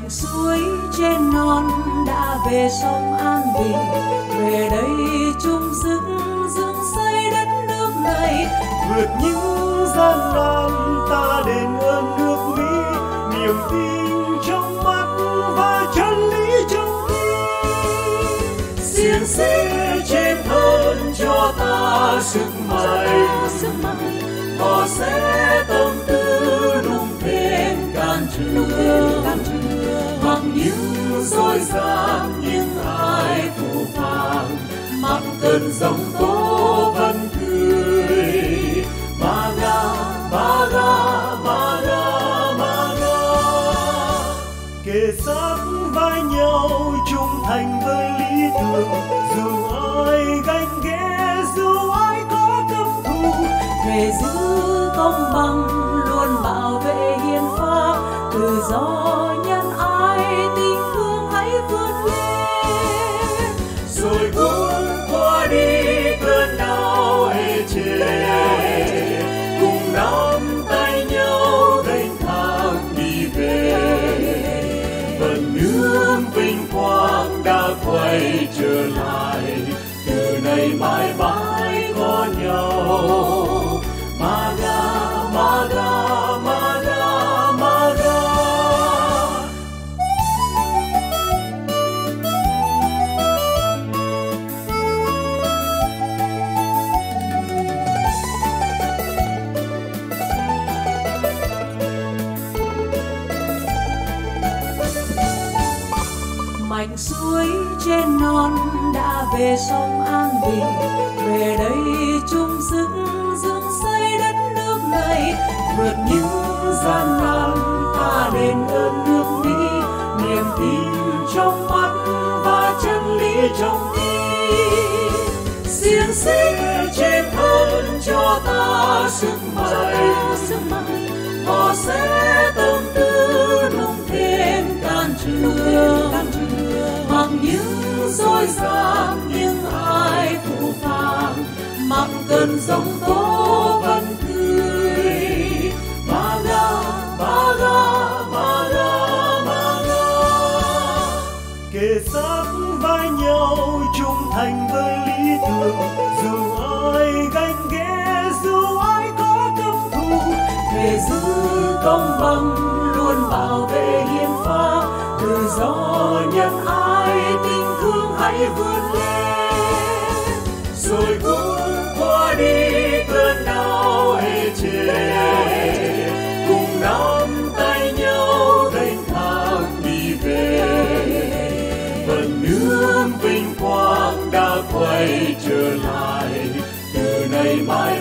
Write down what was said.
mảnh suối trên non đã về sông an bình, về đây chung dựng xây đất nước này. Vượt những gian nan ta đền ơn nước Mỹ, niềm tin trong mắt và chân lý trong tim. Xiềng xích trên thân cho ta sức mạnh, họ sẽ tâm tư đụng thêm can trường, mặc những dối gian những ai phù phàng, mặc cơn giông tố vẫn cười. MAGA, MAGA, MAGA, MAGA. Kề sát vai nhau trung thành với lý tưởng, dù ai ganh ghét dù ai có căm thù, về giữ công bằng luôn bảo vệ hiến pháp, tự do nhân ái tình thương hãy vươn lên, rồi cũng qua đi cơn đau ê chề, cùng nắm tay nhau đênh thang đi về. Phần nước vinh quang đã quay trở lại, từ nay mãi mãi có nhau. MAGA, MAGA, MAGA, MAGA. mảnh suối trên non đã về sông an bình, về đây chung dựng xây đất nước này. Vượt những gian nan ta đền ơn nước Mỹ, niềm tin trong mắt và chân lý trong tim. Xiềng xích trên thân cho ta sức mạnh, họ sẽ tâm tư đụng thêm can trường, mặc những dối gian những ai phù phàng, mặc cơn giông tố vẫn cười. MAGA, MAGA, MAGA, MAGA. Kề sát vai nhau trung thành với lý tưởng, dù ai ganh ghét dù ai có căm thù, về giữ công bằng luôn bảo vệ hiến pháp, tự do nhân ái tình thương hãy vươn lên, rồi cũng qua đi cơn đau ê chề, cùng nắm tay nhau đênh thang đi về. Phần nước vinh quang đã quay trở lại, từ nay mãi